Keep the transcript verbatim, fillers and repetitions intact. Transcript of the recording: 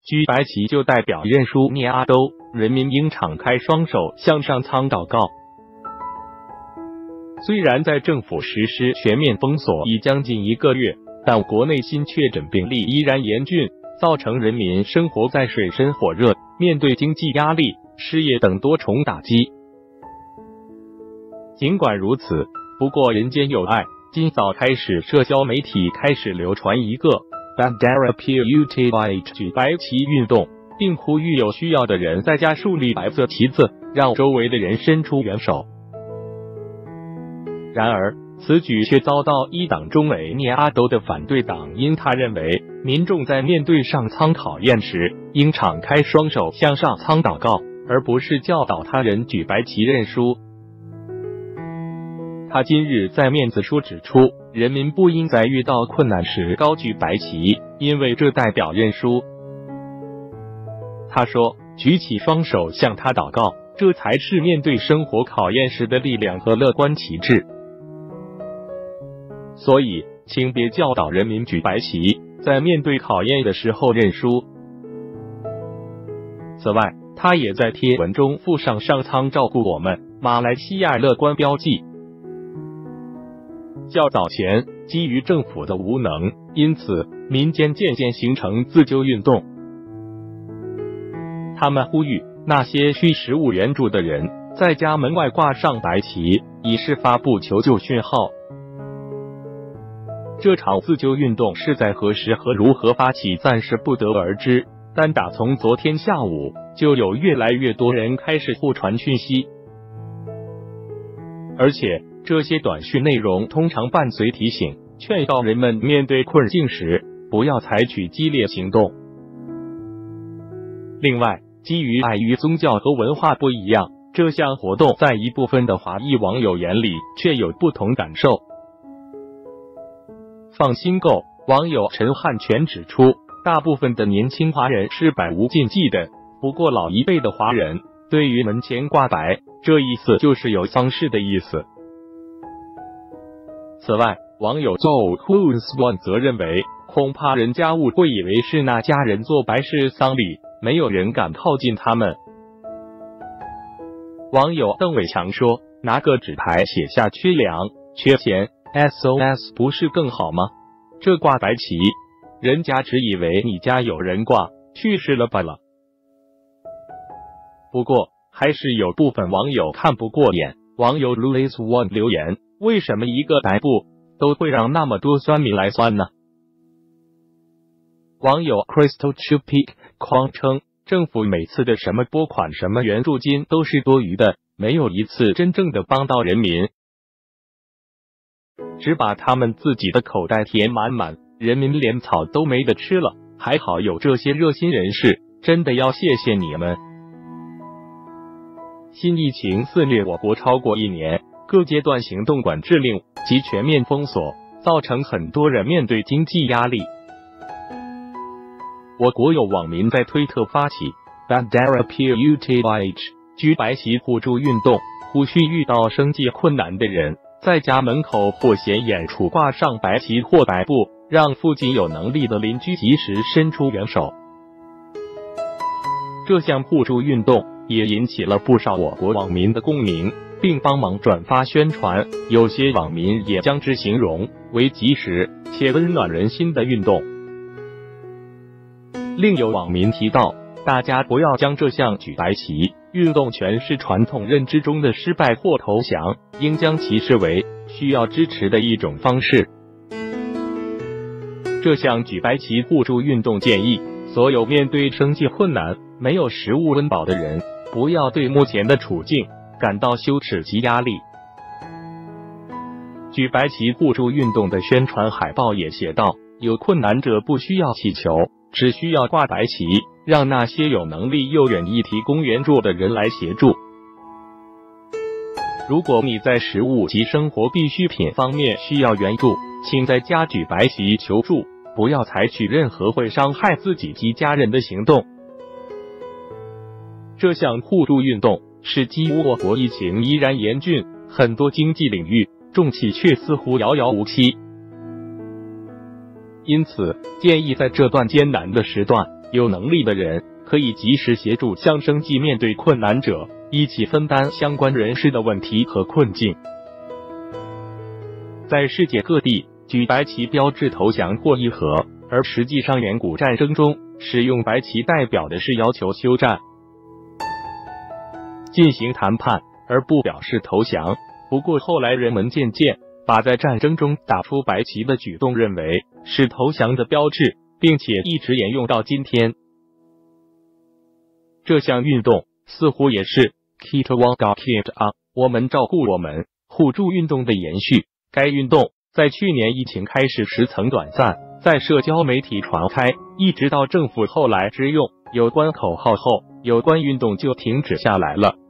举白旗就代表认输涅阿都，人民应敞开双手向上苍祷告。虽然在政府实施全面封锁已将近一个月，但国内新确诊病例依然严峻，造成人民生活在水深火热，面对经济压力、失业等多重打击。尽管如此，不过人间有爱，今早开始社交媒体开始流传一个 Bandera Putih 举白旗运动，并呼吁有需要的人在家树立白色旗子，让周围的人伸出援手。然而，此举却遭到一党中委涅阿都的反对党，因他认为民众在面对上苍考验时，应敞开双手向上苍祷告，而不是教导他人举白旗认输。他今日在面子书指出，人民不应在遇到困难时高举白旗，因为这代表认输。他说，举起双手向他祷告，这才是面对生活考验时的力量和乐观旗帜。所以，请别教导人民举白旗，在面对考验的时候认输。此外，他也在贴文中附上上苍照顾我们马来西亚乐观标记。较早前，基于政府的无能，因此民间渐渐形成自救运动。他们呼吁那些需食物援助的人在家门外挂上白旗，以示发布求救讯号。这场自救运动是在何时和如何发起，暂时不得而知，但打从昨天下午，就有越来越多人开始互传讯息，而且这些短讯内容通常伴随提醒，劝告人们面对困境时不要采取激烈行动。另外，基于爱与宗教和文化不一样，这项活动在一部分的华裔网友眼里却有不同感受。放心购网友陈汉全指出，大部分的年轻华人是百无禁忌的，不过老一辈的华人对于门前挂白这意思就是有丧事的意思。此外，网友 Who's One 则认为，恐怕人家误会以为是那家人做白事丧礼，没有人敢靠近他们。网友邓伟强说，拿个纸牌写下缺粮、缺钱 S O S 不是更好吗？这挂白旗，人家只以为你家有人挂去世了罢了。不过，还是有部分网友看不过眼。网友 Louis One 留言，为什么一个逮捕都会让那么多酸民来酸呢？网友 Crystal Chupik 狂称，政府每次的什么拨款什么援助金都是多余的，没有一次真正的帮到人民，只把他们自己的口袋填满满，人民连草都没得吃了。还好有这些热心人士，真的要谢谢你们。新疫情肆虐我国超过一年，各阶段行动管制令及全面封锁，造成很多人面对经济压力。我国有网民在推特发起 Bandera Putih 举白旗互助运动，呼吁遇到生计困难的人在家门口或显眼处挂上白旗或白布，让附近有能力的邻居及时伸出援手。这项互助运动也引起了不少我国网民的共鸣，并帮忙转发宣传，有些网民也将之形容为及时且温暖人心的运动。另有网民提到，大家不要将这项举白旗运动全是传统认知中的失败或投降，应将其视为需要支持的一种方式。这项举白旗互助运动建议，所有面对生计困难、没有食物温饱的人，不要对目前的处境感到羞耻及压力。举白旗互助运动的宣传海报也写道，有困难者不需要祈求，只需要挂白旗，让那些有能力又愿意提供援助的人来协助。如果你在食物及生活必需品方面需要援助，请在家举白旗求助，不要采取任何会伤害自己及家人的行动。这项互助运动是基于我国疫情依然严峻，很多经济领域重器却似乎遥遥无期。因此，建议在这段艰难的时段， 有能力的人可以及时协助向生计面对困难者，一起分担相关人士的问题和困境。在世界各地举白旗标志投降或议和，而实际上远古战争中使用白旗代表的是要求休战、进行谈判，而不表示投降。不过后来人们渐渐把在战争中打出白旗的举动认为是投降的标志，并且一直沿用到今天。这项运动似乎也是 Keep One Got Kept On 我们照顾我们互助运动的延续。该运动在去年疫情开始时曾短暂在社交媒体传开，一直到政府后来只用有关口号后，有关运动就停止下来了。